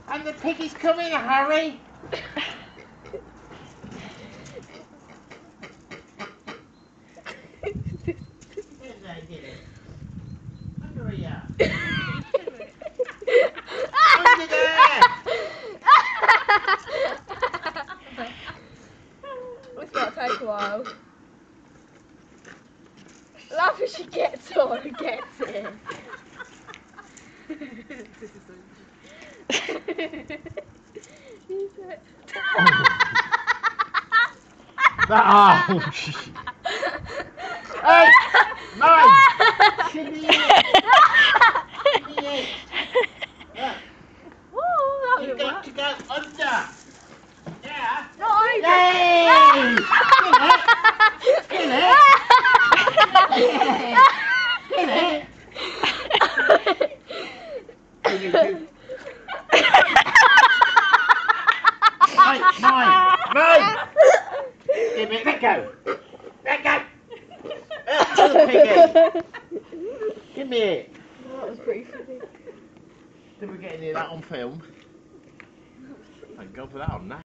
And the piggy's coming, hurry! Under here. Under there! It's got to take a while. Laugh as she gets on and gets it. Oh, hey! Mine! Give me it! Give me it! Look, Oh, that you've would got work. to go under! Yeah! No, I Yay! Kill it! Kill it! Kill it! Mine! Give it, let go! Let go! Piggy! Give me it! That was pretty funny. Did we get any of that on film? Thank God for that on that.